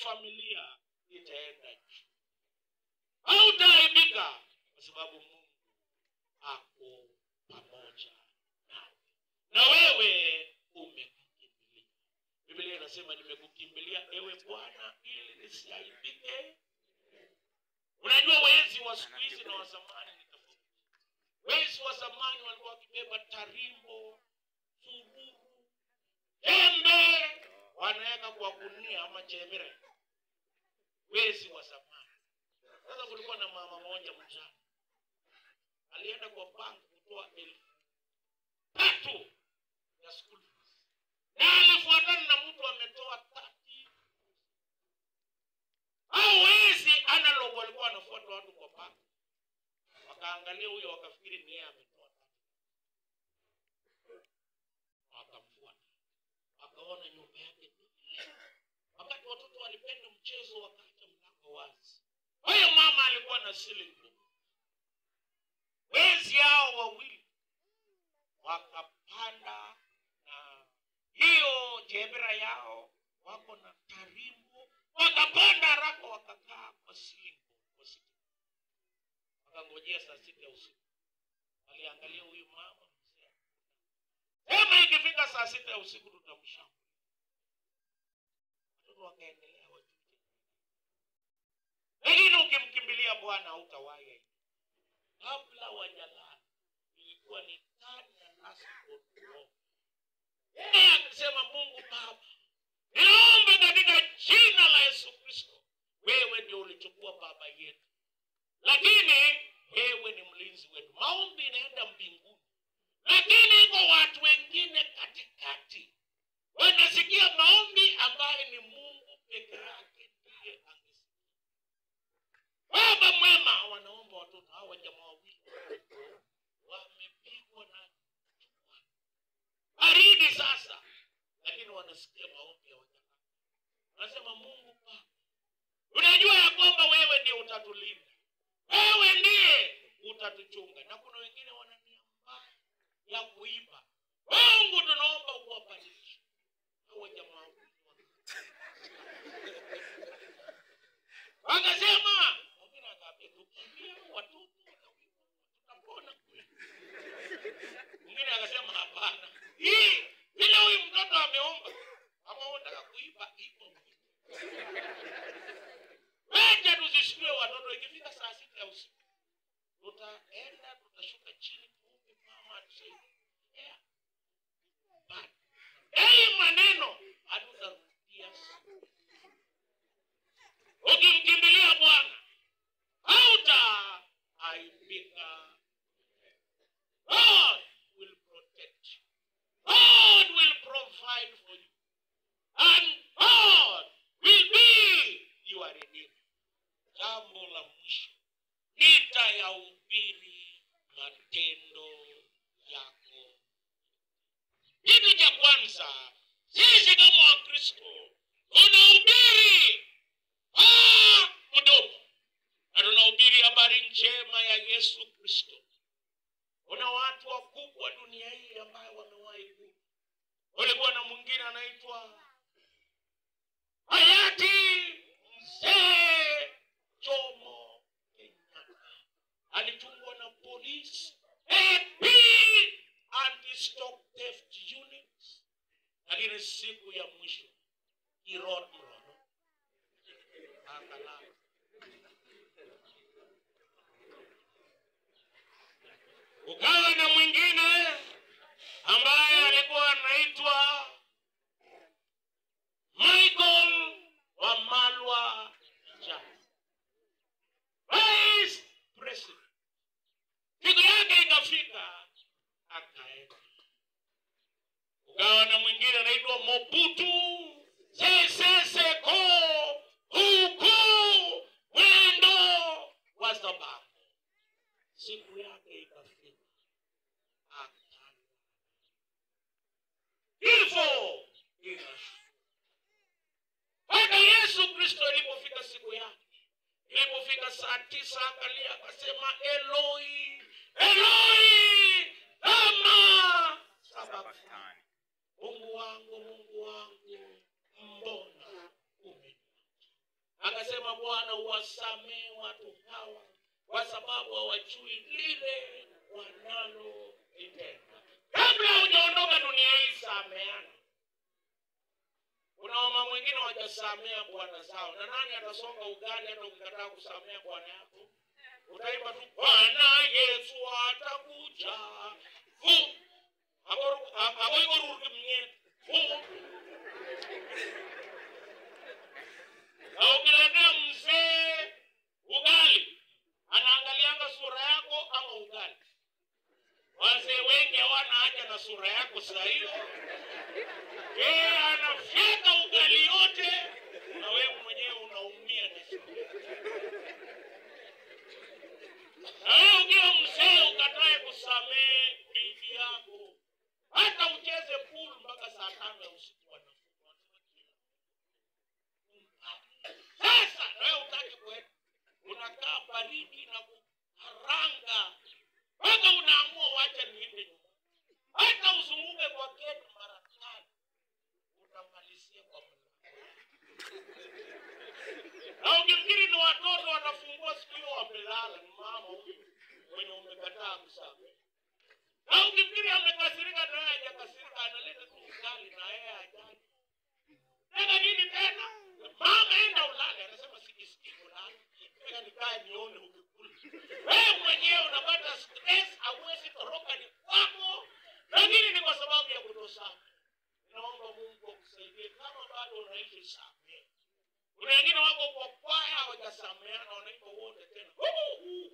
familia itaenda juu. Hautaaibika kwa sababu Mungu ako pamoja nawe. Na wewe umekukimbilia. Biblia inasema nimekukimbilia ewe Bwana ili nisiaibike. Unajua wezi wa siku hizi na wa zamani ni tofauti. Wezi wa zamani walikuwa wakibeba tarimbo, sururu, jembe, wanaweka kwa gunia ama chemere. Wezi wa zamani. Sasa kulikuwa na mama mmoja mjane. Alienda kwa bank kutoa 3,000 ya school fees. Na alifuatana na mtu ametoa 30. Hao wezi analog walikuwa wanafuata watu kwa bank. Wakaangalia huyo wakafikiri ni yeye ametoa 30. Wakamfuata. Wakaona nyumba yake ni ile. Wakati watoto walipenda mchezo wakaacha mlango wazi. Huyo mama alikuwa na ceiling book. Wezi hao wawili wakapanda na hiyo jebra yao, wako na tarimbo, wakapanda haraka wakakaa kwa ceiling book. Wakangojea saa 6 ya usiku. Waliangalia huyu mama mzee. Sema ikifika saa 6 ya usiku tutamshambulia. Watoto wakaendelea wajuje. Lakini ukimkimbilia Bwana hautawahi. Kabla wajalala ilikuwa ni tani ya nasi koto. Yeye akisema Mungu Baba, ninaomba katika jina la Yesu Kristo, wewe ndio ulichukua baba yetu. Lakini wewe ni mlinzi wetu. Maombi inaenda mbinguni. Lakini iko watu wengine katikati. Wanasikia maombi ambaye ni Mungu peke yake ndiye angesikia. Baba mwema, wanaomba watoto hawa jamaa wawili wamepigwa na jua. Baridi sasa. Lakini wanasikia maombi ya wajana. Wanasema Mungu Baba, unajua ya kwamba wewe ndiye utatulinda. Wewe ndiye utatuchunga. Na kuna wengine wana nia mbaya ya kuiba. Mungu tunaomba uwabadilishe. Hawa jamaa wawili wakasema, mwingine akaambia tukimbia watoto tutapona kweli. Mwingine akasema hapana. Bila huyu mtoto ameomba. Kama unataka kuiba ipo. Wacha tuzishukue watoto ikifika saa 6 ya usiku. Tutaenda tutashuka chini tuombe mama atusaidie. But maneno hatutarudia. Ukimkimbilia Bwana hautaaibika. God will protect you. God will provide for you. And God will be your redeemer. Jambo la mwisho, nitayahubiri matendo yako. Kitu cha kwanza, sisi kama Wakristo tunahubiri mdomo. Na tunahubiri habari njema ya Yesu Kristo. Kuna watu wakubwa dunia hii ambao wamewahi kuwa. Walikuwa na mwingine anaitwa hayati Mzee Jomo Kenyatta. Alichungwa na polisi, AP, anti-stock theft units. Lakini siku ya mwisho, kirod mrono. Akalala. Ukawa na mwingine ambaye alikuwa anaitwa Michael Wamalwa Jackson, Vice President. Siku yake ikafika akaenda. Ukawa na mwingine anaitwa Mobutu Sese Seko huku mwendo wa sababu. Siku yake ikafika akaenda. Hivyo hata Yesu Kristo ilipofika siku yake, ilipofika saa 9 akalia akasema Eloi, Eloi, lama sabachthani. Mungu wangu, mbona umeniacha? Akasema Bwana uwasamehe watu hawa kwa sababu hawajui lile wanalolitenda. Kabla hujaondoka dunia hii sameana. Kuna mama mwingine hawajasamea bwana zao. Na nani atasonga ugali hata ukikataa kusamea bwana yako? Utaimba tu Bwana Yesu atakuja. Hapo iko rudi mwenyewe. Na ukiletea mzee ugali, anaangalianga sura yako ama ugali. Wazee wengi hawana haja na sura yako saa hiyo. Anafyeka ugali yote na wewe mwenyewe unaumia na sura. Na wewe ukiwa mzee ukatae kusamehe bibi yako, hata ucheze pool mpaka saa 5 ya usiku wanafunga. Sasa na wewe utaki kwenda, unakaa baridi na kuharanga mpaka unaamua wacha niende nyumbani. Hata uzunguke kwa gate mara 5 utamalizia kwa mlango. Na ukifikiri ni watoto watafungua siku hiyo wamelala, ni mama huyu mwenye umekataa kusamehe. Na ukifikiri amekasirika na yeye hajakasirika, analeta tu ugali na yeye hajali. Tena nini tena? Mama enda ulale, anasema sijisikii kulala. Tena nikae nione ukikula. Wewe mwenyewe unapata stress, hauwezi toroka ni kwako. Lakini ni kwa sababu ya kutosana. Naomba Mungu akusaidie kama bado unaishi samehe. Kuna wengine wako kwa kwaya hawajasameheana, wanaimba wote tena.